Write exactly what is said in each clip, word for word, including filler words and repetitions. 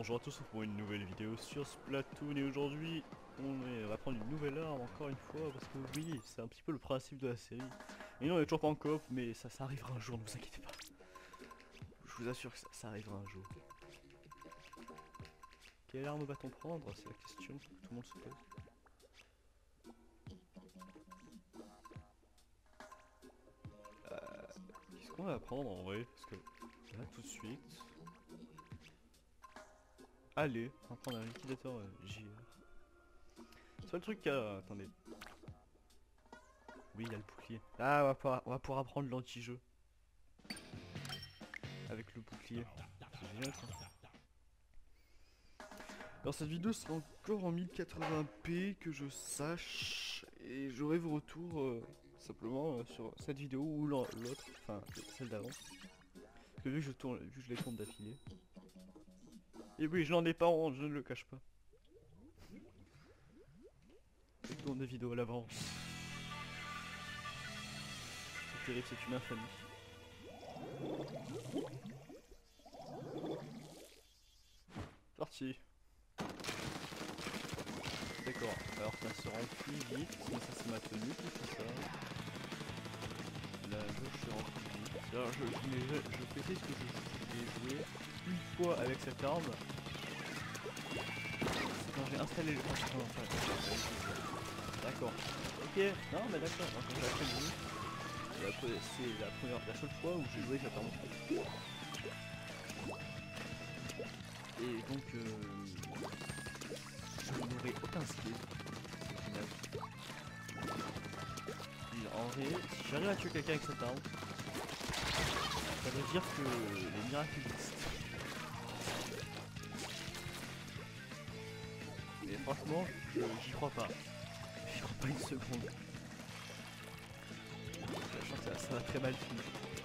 Bonjour à tous pour une nouvelle vidéo sur Splatoon et aujourd'hui on, est- on va prendre une nouvelle arme encore une fois parce que oui c'est un petit peu le principe de la série. Et non on est toujours pas en coop mais ça, ça arrivera un jour, ne vous inquiétez pas. Je vous assure que ça, ça arrivera un jour. Quelle arme va-t-on prendre? C'est la question que tout le monde se pose. Euh, Qu'est-ce qu'on va prendre en vrai? Parce que là tout de suite... Allez, on va prendre un liquidateur euh, J R. C'est pas le truc qu'il y a... Attendez. Oui, il y a le bouclier. Ah, on va pouvoir, on va pouvoir apprendre l'anti-jeu. Avec le bouclier. C'est génial ça. Alors cette vidéo sera encore en mille quatre-vingts p que je sache. Et j'aurai vos retours euh, simplement euh, sur cette vidéo ou l'autre. Enfin, celle d'avant. Parce que vu que je, tourne, vu que je les tourne d'affilée. Et oui, je n'en ai pas honte, je ne le cache pas. Je tourne des vidéos à l'avance. C'est terrible, c'est une infamie. Parti. D'accord, alors ça se remplit vite, mais ça c'est ma tenue qui fait ça. La jauge se remplit vite. Alors je, je, je, je précise que je, je l'ai joué une fois avec cette arme. C'est quand j'ai installé le... Oh, non, pas, d'accord. Ok, non mais d'accord, quand j'ai appris le jeu, c'est la, c'est la première, la seule fois où j'ai joué avec cette arme. Et donc euh, je n'aurai aucun skill au final. Et en vrai, si j'arrive à tuer quelqu'un avec cette arme, ça veut dire que les miracles existent. Mais franchement, j'y crois pas. J'y crois pas une seconde. Sachant que ça, ça va très mal finir.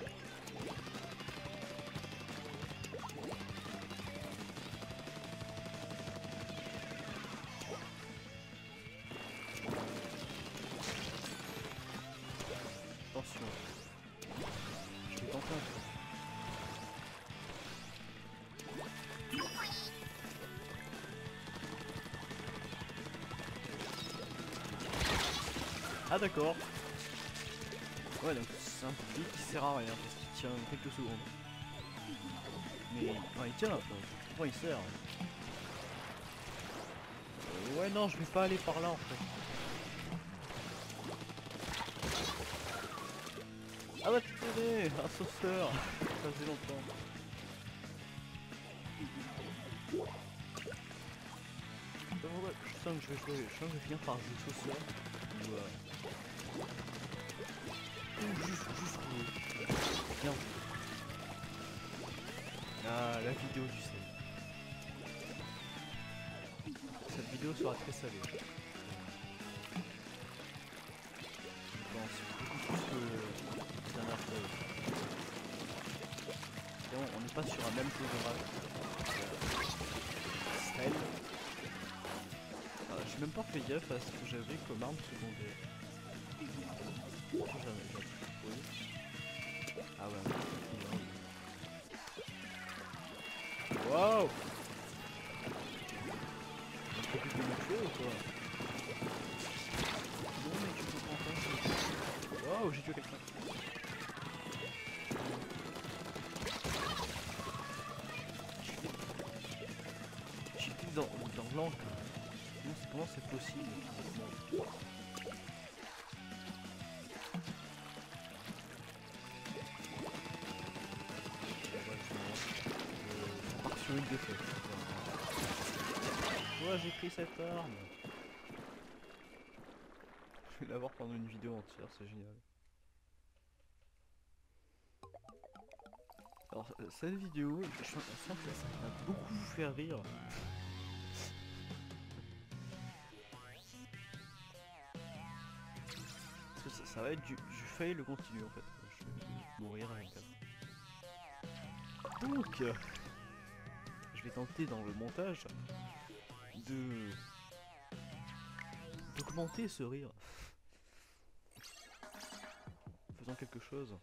Attention. Je vais tenter un truc. Ah d'accord. Ouais donc c'est un bouclier qui sert à rien parce qu'il tient quelques secondes. Mais enfin il tient là, pourquoi il sert? euh, Ouais non je vais pas aller par là en fait. Ah bah tu connais, un sauveteur. Ça faisait longtemps. Ouais, je sens que je vais jouer, je sens que je vais finir par jouer sauveteur. Ou euh... Ou juste, juste jouer. Bien joué. Ah la vidéo du sel. Cette vidéo sera très salée. Je pense beaucoup plus que la dernière fois. Bon, on n'est pas sur un même posage. Sel. Euh, J'ai même pas fait gaffe à ce que j'avais comme arme secondaire. Jamais, jamais. Oui. Ah ouais. Waouh! Tu peux plus me tuer ou quoi? Non mais tu comprends pas. Waouh, j'ai tué quelqu'un. J'étais dans, dans l'encre. Comment c'est possible? On part sur une défaite. Ouais, j'ai pris cette arme. Je vais l'avoir pendant une vidéo entière, c'est génial. Alors, cette vidéo, je sens que ça va beaucoup vous faire rire. Ça, ça va être du, du fail le continu en fait. Je vais mourir avec ça. Donc, euh, je vais tenter dans le montage de d'augmenter ce rire. Faisant quelque chose.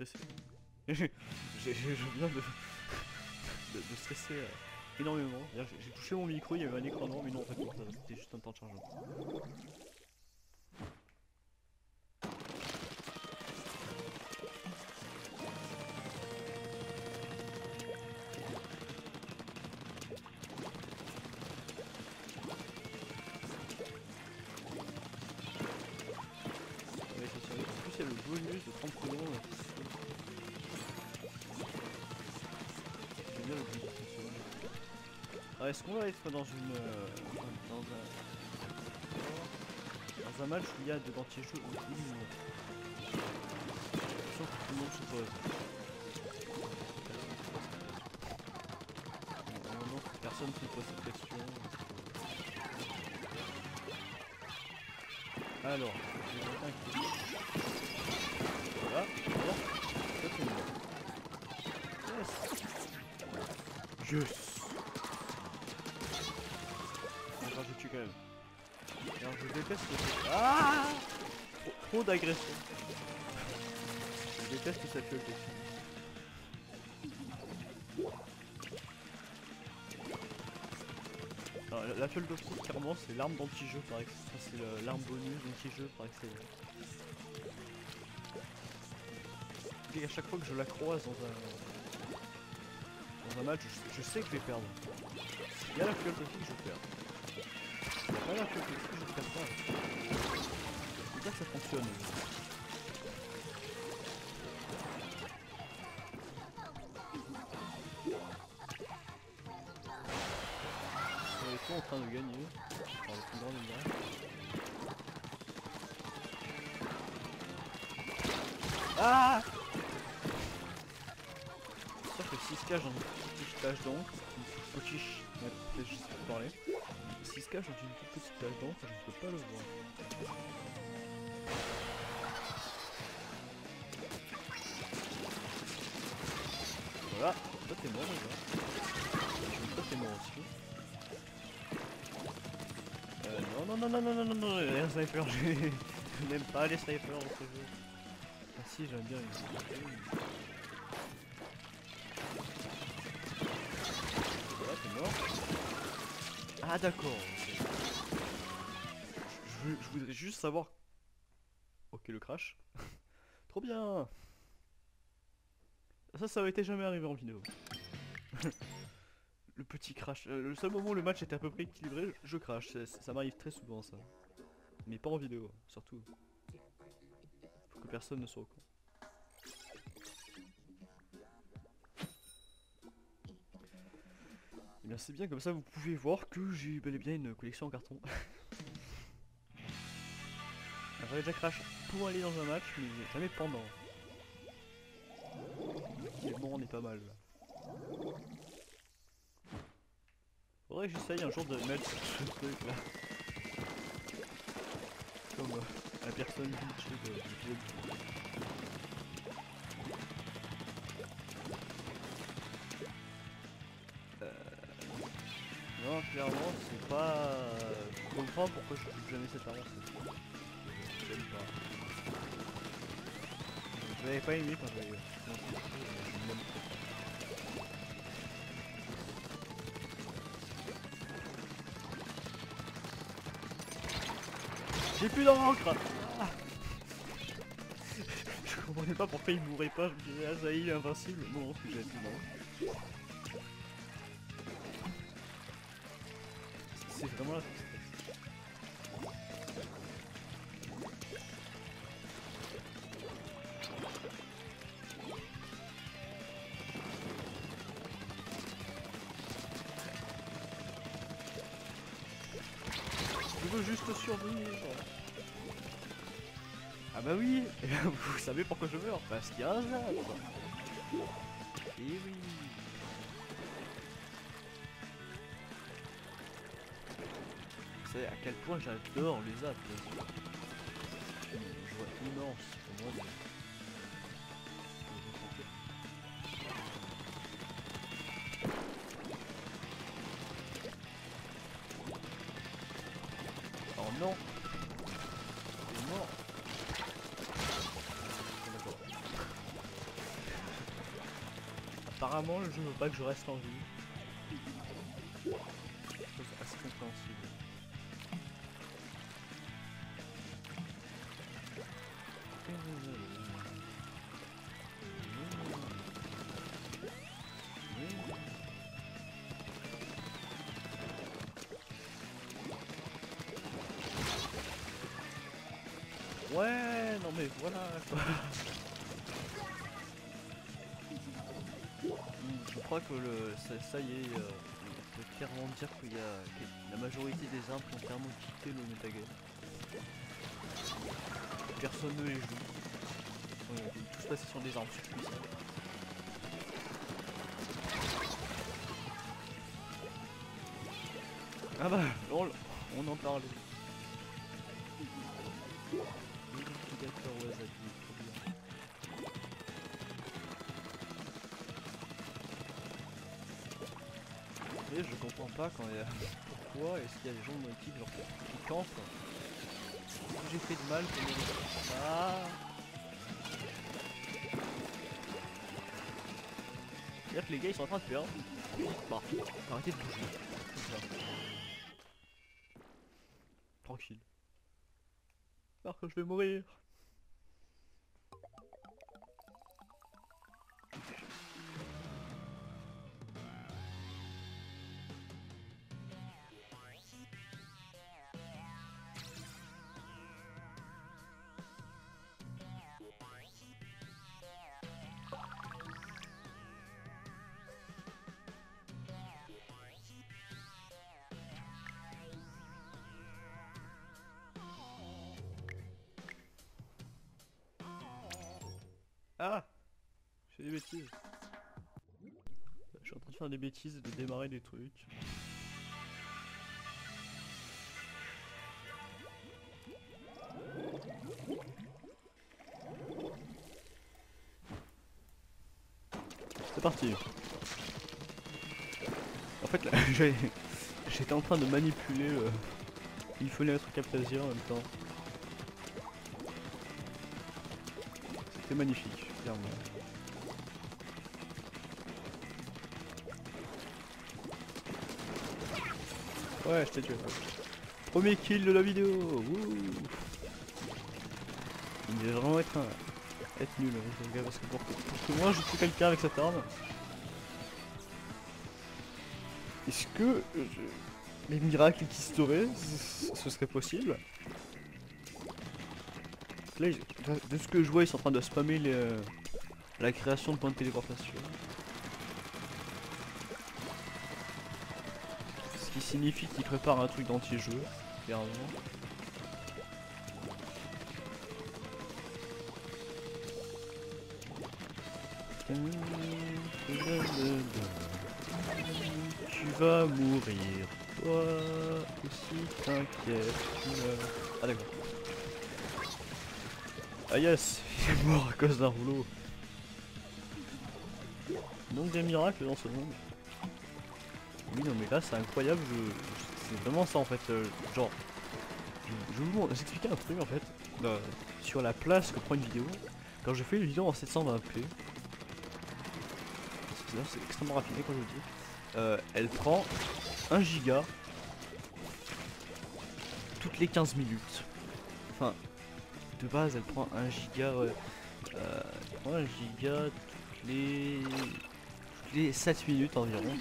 stressé. je, je, je viens de, de, de stresser euh, énormément. J'ai touché mon micro, il y avait un écran noir, mais non en fait non, c'était juste un temps de chargement. Le bonus de trente secondes. J'aime bien le bonus de trente secondes. Alors est-ce qu'on va être dans une... Euh, dans un... Dans un match où il y a de l'anti-jeu ou une... Sauf que tout le monde se pose. Normalement personne ne se pose cette question. Alors, je vais mettre un clic. Voilà, voilà, ça c'est bon. Yes. Yes. Alors je tue quand même. Alors je déteste ce... Ah Trop, trop d'agression. Je déteste cette gueule dessus. Alors, la, la fiole d'optique clairement c'est l'arme d'anti-jeu par excellence. C'est l'arme bonus d'anti-jeu par excellence. Et à chaque fois que je la croise dans un, dans un match, je, je sais que je vais perdre. S'il y a la fiole d'optique, je perds. S'il n'y a pas la fiole d'optique, je ne perds pas. C'est dire que ça fonctionne. On est tous en train de gagner par le plus grand écart. Ah! C'est sûr que s'il se cache dans une petite tache d'encre, une petite potiche, peut-être juste pour parler, s'il se cache dans une toute petite tache d'encre, je ne peux pas le voir. Voilà, toi t'es mort déjà. Toi t'es mort aussi. Euh, non, non, non, non, non, non, non, non, un sniper, je n'aime pas les snipers dans ce jeu. Ah si, j'aime bien les snipers. Voilà, t'es mort. Ah d'accord. Je, je voudrais juste savoir... Ok, le crash. Trop bien. Ça, ça aurait été jamais arrivé en vidéo. Le petit crash. Euh, le seul moment où le match était à peu près équilibré, je crash. Ça, ça m'arrive très souvent ça. Mais pas en vidéo, surtout. Faut que personne ne soit au courant. Et bien c'est bien, comme ça vous pouvez voir que j'ai bel et bien une collection en carton. J'avais déjà crash pour aller dans un match, mais jamais pendant. Mais bon, on est pas mal là. Faudrait que j'essaye un jour de mettre ce truc là. Comme euh, la personne glitchée de l'épisode. Euh... Non, clairement, c'est pas... Je comprends pourquoi je trouve jamais cette arme. J'aime pas. Je l'avais pas aimé quand je l'avais... J'ai plus d'encre. Ah. Je comprenais pas pourquoi il mourrait pas, je me disais ah ça y est il est invincible. Non, parce que j'avais plus d'encre. C'est vraiment la tristesse. Je veux juste survivre. Ah bah oui. Vous savez pourquoi je meurs? Parce qu'il y a un zap. Et oui. Vous savez à quel point j'adore les zaps. C'est une joie immense pour moi. Oh non. C'est mort. D'accord. apparemment le jeu veut pas que je reste en vie. Chose assez compréhensible. Ouais, non mais voilà quoi. Je crois que le, ça, ça y est, euh, on peut clairement dire qu'il y a que la majorité des armes qui ont clairement quitté le metagame. Personne ne les joue. Ils sont tous passés sur des armes surpuissantes. Ah bah, on, on en parlait. D'accord, ouais, ça dit trop bien. Et je comprends pas quand il y a... Pourquoi est-ce qu'il y a des gens de mon équipe genre qui campent? J'ai fait de mal pour me... Ah. C'est-à-dire que les gars ils sont en train de perdre. Bah, arrêtez de bouger. Comme ça. Tranquille. Alors que je vais mourir. Ah, je fais des bêtises. Je suis en train de faire des bêtises et de démarrer des trucs. C'est parti. En fait, là, j'étais en train de manipuler le... Il fallait être Camtasia en même temps. C'était magnifique, clairement. Ouais, je t'ai tué. Premier kill de la vidéo. Wouh. Il devait vraiment être, un... être nul ce gars, parce que pour que, pour que moi je tue quelqu'un avec cette arme. Est-ce que je... les miracles qui seraient, ce serait possible? Là, de ce que je vois, ils sont en train de spammer les, euh, la création de points de téléportation. Ce qui signifie qu'ils préparent un truc d'anti-jeu, clairement. Tu vas mourir, toi aussi, t'inquiète, tu meurs. Ah d'accord. Ah yes, il est mort à cause d'un rouleau. Donc des miracles dans ce monde. Oui non mais là c'est incroyable, je... c'est vraiment ça en fait, euh, genre... Je, je vous expliquer un truc en fait, euh, sur la place que prend une vidéo. Quand je fais une vidéo en sept cent vingt p, c'est extrêmement raffiné quand je vous dis, euh, elle prend un giga toutes les quinze minutes. Enfin, de base elle prend un giga, ouais, euh, elle prend un giga toutes les, toutes les sept minutes environ.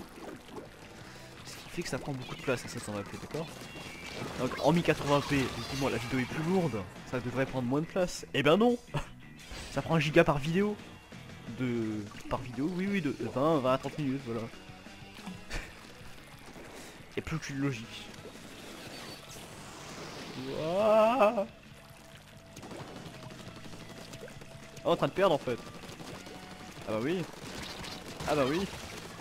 Ce qui fait que ça prend beaucoup de place à sept cent vingt p, d'accord? Donc en mille quatre-vingts p, effectivement la vidéo est plus lourde, ça devrait prendre moins de place. Et ben non. Ça prend un giga par vidéo. De... Par vidéo, oui oui, de vingt, vingt à trente minutes, voilà. Et plus qu'une logique. Ouah. Oh, en train de perdre en fait. Ah bah oui. Ah bah oui.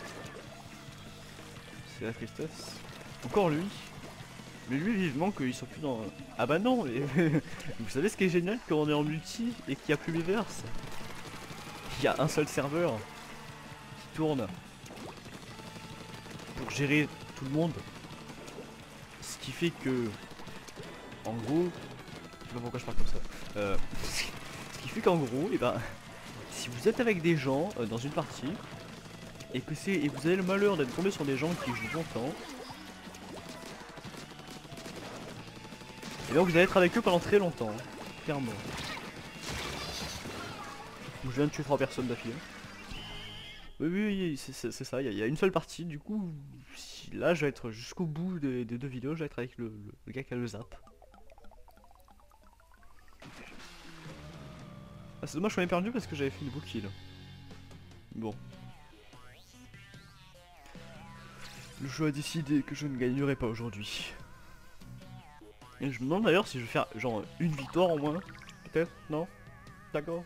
C'est la tristesse. Encore lui. Mais lui vivement qu'il soit plus dans... Ah bah non. Et... Vous savez ce qui est génial quand on est en multi et qu'il n'y a plus l'univers? Il y a un seul serveur qui tourne pour gérer tout le monde. Ce qui fait que... En gros... Je sais pas pourquoi je parle comme ça. Euh... Ce qui fait qu'en gros, et ben... Si vous êtes avec des gens euh, dans une partie, et que c'est et vous avez le malheur d'être tombé sur des gens qui jouent longtemps, et donc vous allez être avec eux pendant très longtemps, hein, clairement. Je viens de tuer trois personnes d'affilée. Oui, oui, oui, c'est ça, il y, y a une seule partie, du coup, si, là je vais être jusqu'au bout des, des deux vidéos, je vais être avec le, le, le gars qui a le zap. Ah, c'est dommage, je m'avais perdu parce que j'avais fait une beau kill. Bon. Le jeu a décidé que je ne gagnerai pas aujourd'hui. Et je me demande d'ailleurs si je vais faire genre une victoire au moins. Peut-être, non? D'accord.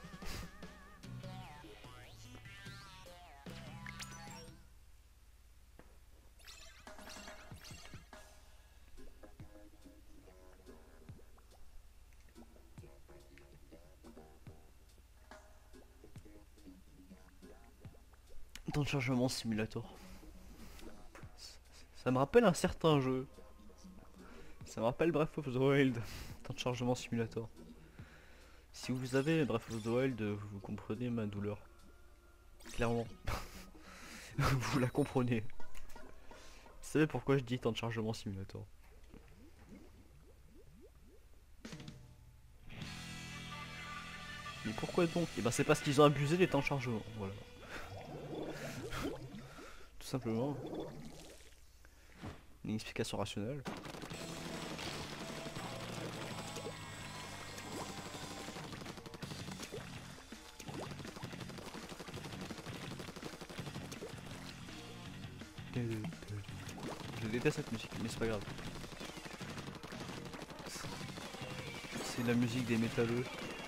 Temps de chargement simulator. Ça me rappelle un certain jeu. Ça me rappelle Breath of the Wild. Temps de chargement simulator. Si vous avez Breath of the Wild, vous comprenez ma douleur. Clairement. Vous la comprenez. Vous savez pourquoi je dis temps de chargement simulator? Mais pourquoi donc? Et ben c'est parce qu'ils ont abusé des temps de chargement, voilà. Tout simplement. Une explication rationnelle. Je déteste cette musique, mais c'est pas grave. C'est la musique des métalleux.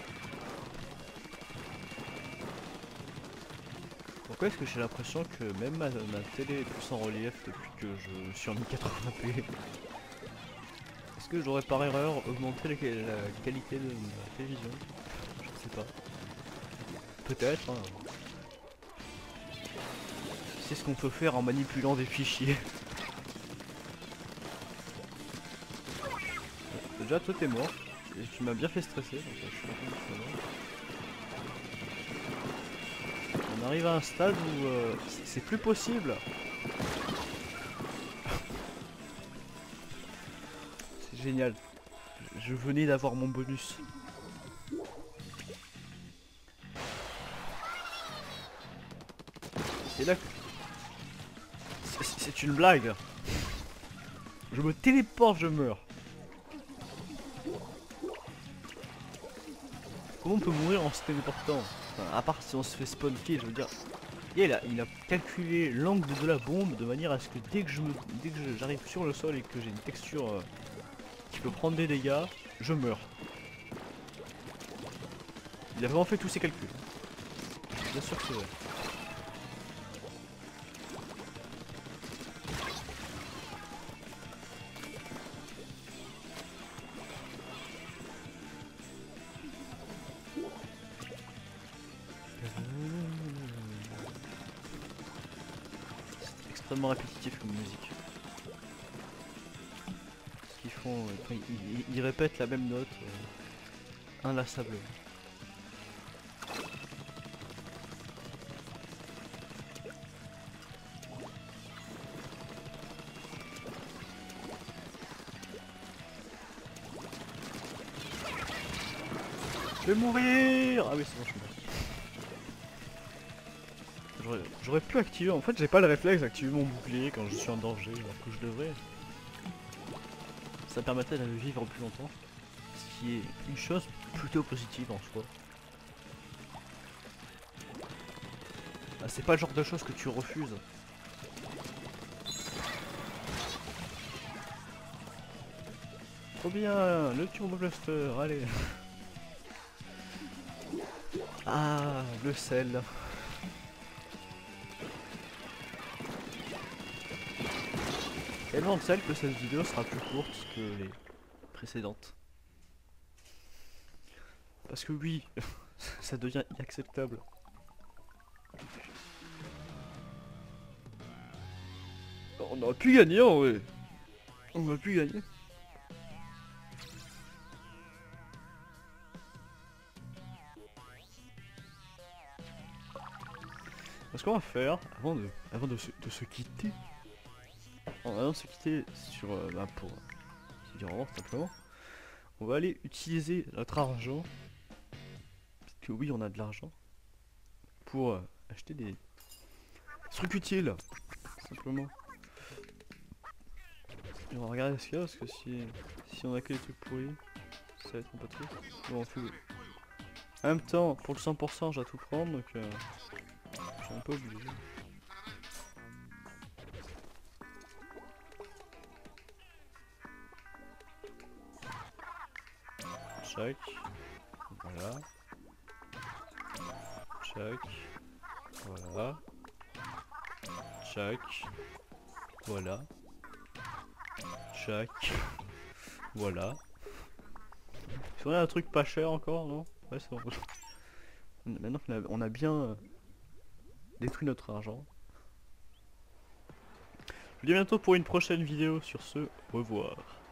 Pourquoi est-ce que j'ai l'impression que même ma, ma télé est plus en relief depuis que je suis en mille quatre-vingts p? Est-ce que j'aurais par erreur augmenté la, la qualité de ma télévision? Je ne sais pas. Peut-être. Hein. C'est ce qu'on peut faire en manipulant des fichiers. Déjà toi t'es mort. Et tu m'as bien fait stresser. Donc, je suis content que tu sois mort. On arrive à un stade où euh, c'est plus possible. C'est génial. Je venais d'avoir mon bonus. C'est là que... C'est une blague. Je me téléporte, je meurs. Comment on peut mourir en se téléportant? Enfin, à part si on se fait spawn kill, je veux dire. Il a, il a calculé l'angle de la bombe de manière à ce que dès que je me, dès que j'arrive sur le sol et que j'ai une texture euh, qui peut prendre des dégâts, je meurs. Il a vraiment fait tous ses calculs. Bien sûr que c'est vrai. C'est extrêmement répétitif comme musique. Ce qu'ils font, euh, enfin, ils, ils, ils répètent la même note euh, inlassablement. Je vais mourir! Ah oui, c'est bon, je suis mort. J'aurais pu activer, en fait j'ai pas le réflexe d'activer mon bouclier quand je suis en danger, alors que je devrais. Ça permettrait de vivre plus longtemps, ce qui est une chose plutôt positive en soi. Ah, c'est pas le genre de choses que tu refuses. Trop bien, le turbo blaster, allez. Ah, le sel. Tellement de sel que cette vidéo sera plus courte que les précédentes. Parce que oui, ça devient inacceptable. On aurait pu gagner en vrai. On aurait pu gagner. Ce qu'on va faire, avant de, avant de se, de se quitter, avant de se quitter sur euh, bah, pour se dire au revoir simplement, on va aller utiliser notre argent, parce que oui on a de l'argent, pour euh, acheter des trucs utiles, simplement. Et on va regarder ce qu'il y a, parce que si, si on a que des trucs pourris, ça va être un peu triste. Bon, on fait... En même temps, pour le cent pour cent, j'ai à tout prendre, donc euh, je suis un peu obligé. Check. Voilà. Check. Voilà. Check. Voilà. Check. Voilà. Si on a un truc pas cher encore, non? Ouais, c'est bon. Maintenant qu'on a, on a bien euh, détruit notre argent. Je vous dis à bientôt pour une prochaine vidéo. Sur ce, au revoir.